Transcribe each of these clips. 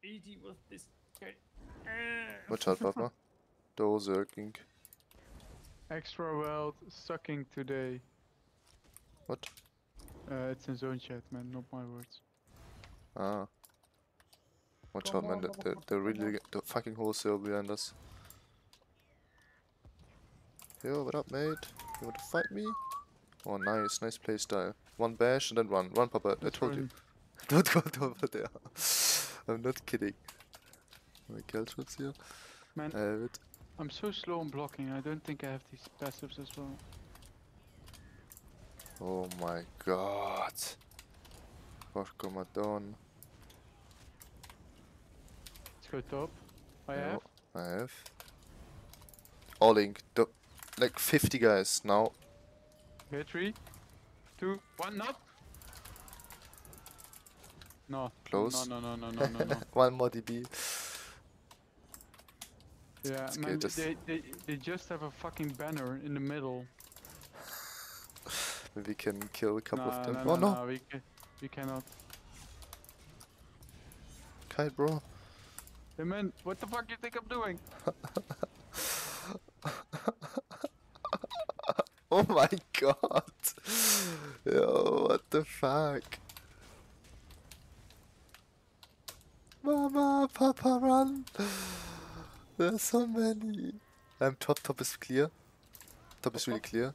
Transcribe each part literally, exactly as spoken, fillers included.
eighty with this guy. Watch out, Papa. Dozerking. Extra wild sucking today. What? Uh, it's in zone chat, man, not my words. Ah. Watch Come out, man. on, They're, they're, motherfucker, they're come really on. the fucking wholesale behind us. Yo, what up, mate? You want to fight me? Oh, nice, nice playstyle. One bash and then run. Run, Papa. I Let's told you. run. Don't go over there. I'm not kidding. My Caltrops here. Man, I have it. I'm so slow on blocking, I don't think I have these passives as well. Oh my god. Porco Madon. Let's go top. I have. I have. Alling. The, like fifty guys now. Okay, three, two, one, not. No. Close. No, no, no, no, no, no, no. One more D B. Yeah, It's man, okay, just- they, they, they just have a fucking banner in the middle. Maybe we can kill a couple Nah, of them. no, Oh no, no! no, we, ca we cannot. Kite, bro. Hey man, what the fuck you think I'm doing? Oh my god! Yo, what the fuck? Mama, Papa, run! There's so many. I'm top, top is clear. Top is really clear.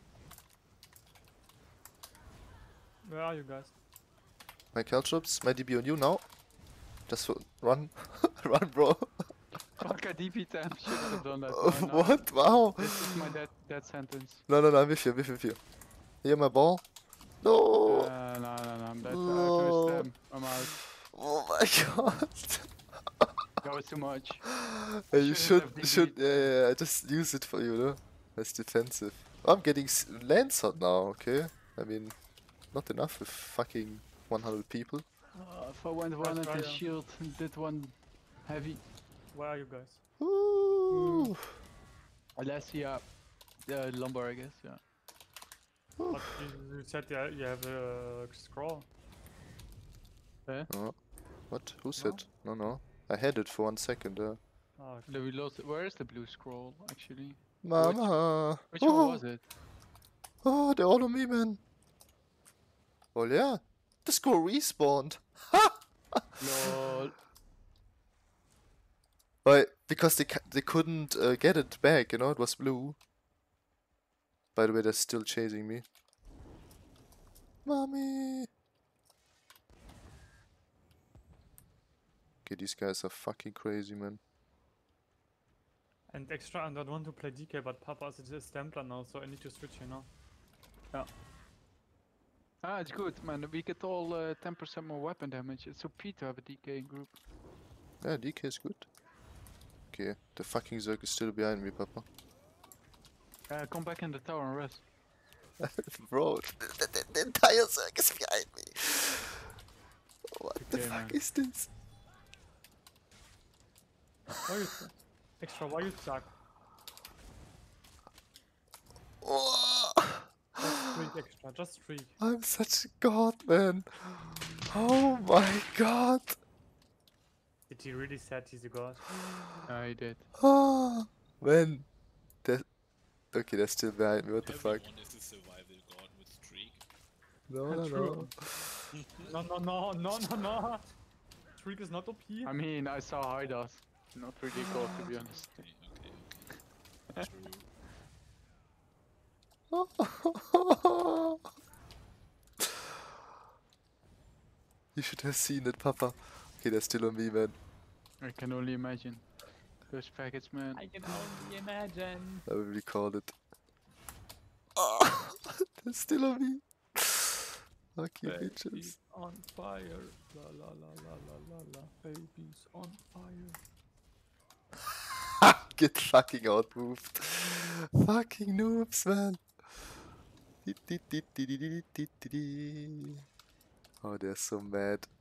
Where are you guys? My Caltrops, my D B on you now. Just for, run. Run, bro. Fuck, I D P ten. Should have done that. Uh, by now. what? Wow. This is my dead, dead sentence. No, no, no, I'm with you, I'm with you, with you. Here, my ball. No! Uh, no, no, no, I'm dead. No. I finished them. I'm out. Oh my god. That was too much. Yeah, you should, Shouldn't have should, D B'd. yeah, yeah, yeah, I just use it for you, no? That's defensive. I'm getting s Lancer now, okay? I mean, not enough with fucking one hundred people. Uh, if I went one That's at the right, yeah. shield and did one heavy. Where are you guys? Ooh. Unless, yeah, the lumbar, I guess, yeah. But you, you said you, you have a scroll. Oh. What? Who said? No, no. I had it for one second, uh. Oh, okay. No, we lost it. Where is the blue scroll, actually? Mama! Which oh. one was it? Oh, they're all on me, man. Oh, yeah. The score respawned. Ha! Lol. But because they ca they couldn't uh, get it back, you know, it was blue. By the way, they're still chasing me. Mommy! Okay, these guys are fucking crazy, man. And extra, I don't want to play D K, but Papa is a Stampler now, so I need to switch, you know. Ah, it's good, man. We get all uh, ten percent more weapon damage. It's O P to have a D K group. Yeah, D K is good. Okay, the fucking Zerg is still behind me, Papa. Uh, come back in the tower and rest. Bro, the, the, the entire Zerg is behind me. What the Okay, fuck man. is this? Why you extra? Why you suck? Oh, Just streak extra. Just streak. I'm such a god, man. Oh my god. Did he really said he's a god? Ah, he did. Oh, man. They're... Okay, they're still behind me. What the fuck? Everyone is a survival god with streak. No, no, no. True. No, no, no, no, no, no. Streak is not O P. I mean, I saw Hydas. Not really cool, to be honest. Okay, okay, okay. True. You should have seen it, Papa. Okay, they're still on me, man. I can only imagine. Those packets, man. I can only imagine. I will recall it. Oh, they're still on me. Lucky bitches. Baby's on fire. La la la la la la la. Baby's on fire. Get fucking outmoved. Fucking noobs, man. Oh, they're so mad.